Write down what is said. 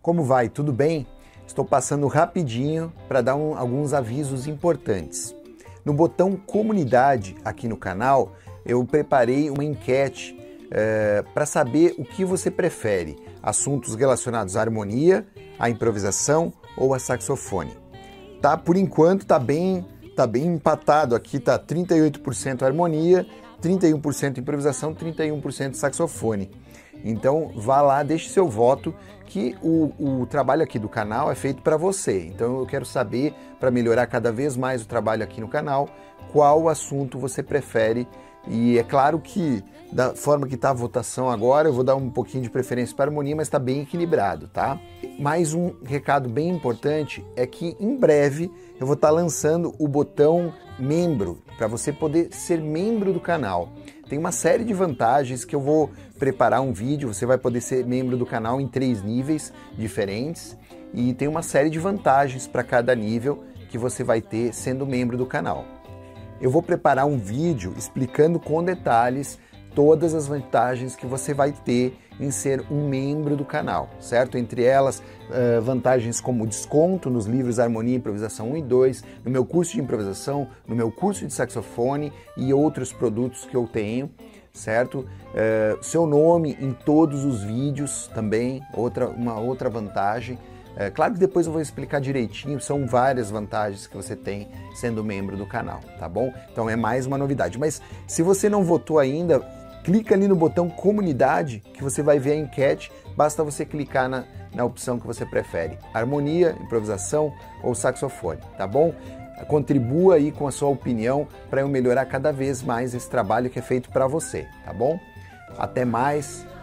Como vai? Tudo bem? Estou passando rapidinho para dar alguns avisos importantes. No botão Comunidade aqui no canal, eu preparei uma enquete para saber o que você prefere, assuntos relacionados à harmonia, à improvisação ou a saxofone. Tá, por enquanto tá bem empatado aqui, tá 38% harmonia, 31% improvisação, 31% saxofone. Então vá lá, deixe seu voto, que o trabalho aqui do canal é feito para você. Então eu quero saber, para melhorar cada vez mais o trabalho aqui no canal, qual assunto você prefere. E é claro que, da forma que está a votação agora, eu vou dar um pouquinho de preferência para a harmonia, mas está bem equilibrado, tá? Mais um recado bem importante é que em breve eu vou estar lançando o botão membro, para você poder ser membro do canal. Tem uma série de vantagens que eu vou preparar um vídeo, você vai poder ser membro do canal em 3 níveis diferentes e tem uma série de vantagens para cada nível que você vai ter sendo membro do canal. Eu vou preparar um vídeo explicando com detalhes todas as vantagens que você vai ter em ser um membro do canal, certo? Entre elas, vantagens como desconto nos livros Harmonia e Improvisação 1 e 2, no meu curso de improvisação, no meu curso de saxofone e outros produtos que eu tenho, certo? Seu nome em todos os vídeos também, uma outra vantagem. Claro que depois eu vou explicar direitinho, são várias vantagens que você tem sendo membro do canal, tá bom? Então é mais uma novidade. Mas se você não votou ainda, clica ali no botão Comunidade que você vai ver a enquete, basta você clicar na opção que você prefere, harmonia, improvisação ou saxofone, tá bom? Contribua aí com a sua opinião para eu melhorar cada vez mais esse trabalho que é feito para você, tá bom? Até mais!